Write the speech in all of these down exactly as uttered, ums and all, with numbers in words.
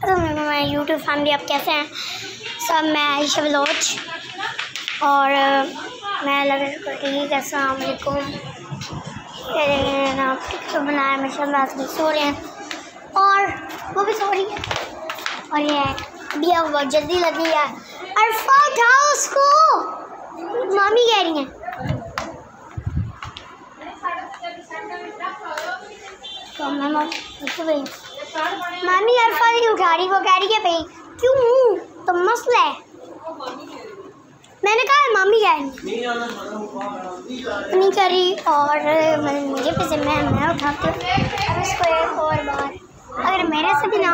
मैं YouTube family, आप कैसे हैं सब? मैं आयशा बलोच और मैं लगे ठीक है। अस्सलाम वालेकुम। आप टिकटॉक बनाया माशाल्लाह, आज भी सो रहे हैं और वो भी सो रही है और ये अभी अब बहुत जल्दी लगी है। अरफा उठाओ उसको, मामी कह रही हैं। तो मामा मामी अरफा नहीं उठा रही, वो कह रही है भाई क्यों, तो मसला है। मैंने कहा मामी कह रही नहीं कर रही और मुझे पसंद है, मैं उठाती हूँ उसको एक और बार। अगर मेरे से भी ना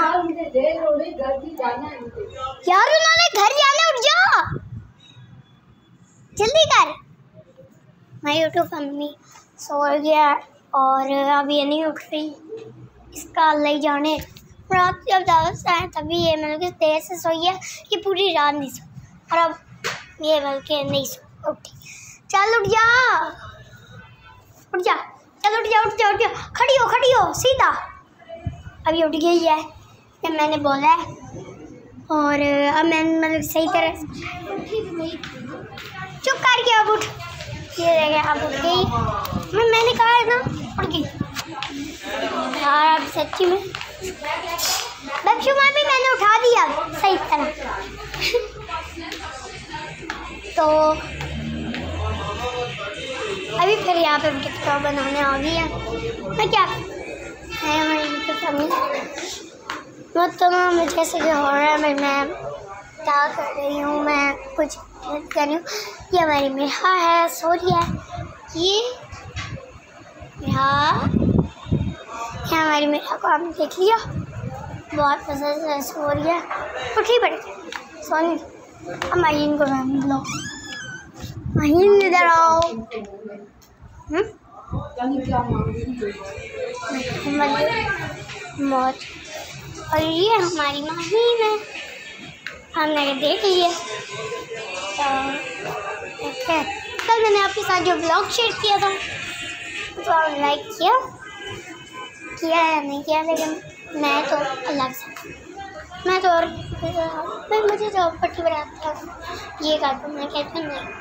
यार, उन्होंने घर जाना, उठ जा जल्दी कर। मैं यूट्यूब फैमिली सो गया और अब ये नहीं उठ रही, इसका अल्लाह ही जाने। रात जब ज़्यादा है तभी ये मतलब कि देर से सोई है, ये पूरी रात नहीं सो और अब ये बल्कि नहीं सो उठी। चल उठ जा, उठ जा, चल उठ जा, उठ जा, उठ जा, खड़ी हो, खड़ी हो सीधा। अभी उठ गई है जब मैंने बोला है और अब मैंने मतलब सही तरह चुप करके अब उठ, ये देखिए अब उठ गई। मैं मैंने कहा है ना उठ गई यार, अब सच्ची में बदशुमार भी मैंने उठा दिया सही तरह। तो अभी फिर यहाँ पे टिकटॉक बनाने आ गई है। मैं क्या है हमारी मैं तो मैं जैसे कि हो रहा है, मैं मैं क्या कर रही हूँ, मैं कुछ कर रही हूँ। ये हमारी मेरा है, सो रही है। ये मेरा ये हमारी मेरा को आपने देख लिया, बहुत पसंद से सो रही है। उठी पड़ी सोनी। अब माहीन को मैं लो, माहीन इधर आओ। मौत और ये हमारी माहीन है, हमने देख लिया। तो कल मैंने आपके साथ जो ब्लॉग शेयर किया था तो आपने लाइक किया किया या नहीं किया, लेकिन मैं तो अलग से मैं तो और मैं मुझे जो पट्टी बनाता था ये कर मैं कहती हूँ नहीं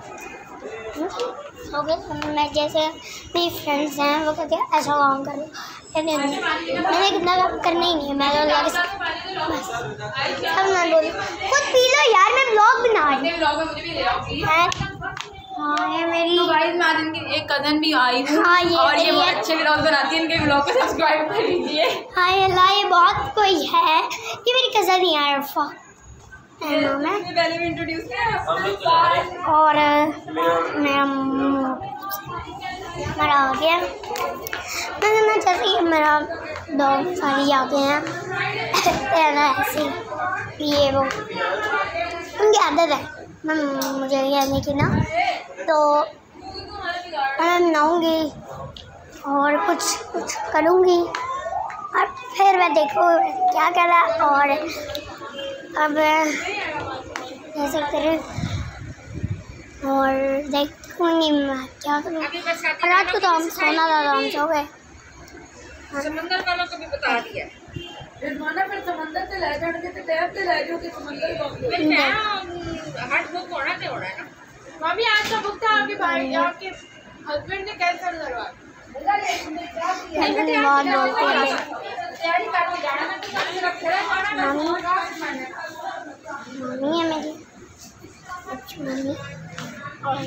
हो गया। मैं जैसे मेरी फ्रेंड्स हैं वो कहते हैं ऐसा काम कर लो, कहते नहीं मैंने कितना काम करना ही नहीं है। मैं तो अलग से बस सब मैं बोली खुद पी लो यार, मैं ब्लॉग बना रही हूँ। हाँ ये मेरी तो गाइस मैं आज इनकी एक कज़न भी आई हूँ। हाँ, ये और ये बहुत अच्छे व्लॉग बनाती है, इनके व्लॉग को सब्सक्राइब कर लीजिए। हाँ अल्लाह, ये बहुत कोई है, ये मेरी कज़न ही है अरफा, पहले भी इंट्रोड्यूस किया और मेरा मेरा आ गया। मैंने मैं जैसे ही मेरा डॉग सारी यादें हैं ऐसी ये वो उनकी आदत है मैं मुझे कहने की ना, तो मैं नहाऊँगी और कुछ कुछ करूँगी और फिर मैं देखूँ क्या करा और अब ऐसे करूँ और देखूँगी मैं क्या करूँ। रात को तो हम सोना था, हम सो गए। समंदर वालों को भी बता दिया फिर समंदर से ले जाओगे तो टैब से ले जाओगे समंदर को हट बुक होना ते होना है ना। मम्मी आज का बुक था आपके भाई आपके हस्बैंड ने कैंसिल करवा मम्मी है मेरी मम्मी और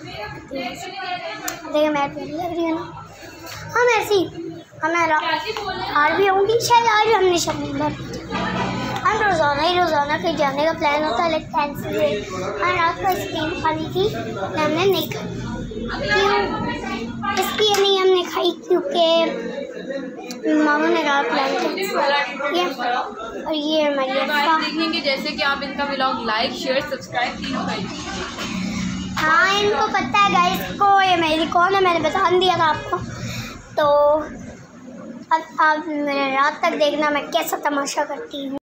देखिए मैं पहले लग रही हूँ ना। हम ऐसी हमारा आज भी होंगी शायद, आज भी हमने शनिवार हम रोज़ाना ही रोज़ाना कहीं जाने का प्लान होता है, लेकिन कैंसिल हुई। हम रात को आइसक्रीम खानी थी हमने नहीं खाई, क्यों इसलिए नहीं हमने खाई क्योंकि मामा ने कहा प्लान कैंसिल। और ये हमारी अरफा देखेंगे जैसे कि आप इनका व्लॉग लाइक शेयर सब्सक्राइब तीनों करिए। हाँ इनको पता है गाइस को ये मेरी कौन है, मैंने बता दिया था आपको। तो अब आप मेरे रात तक देखना मैं कैसा तमाशा करती हूँ।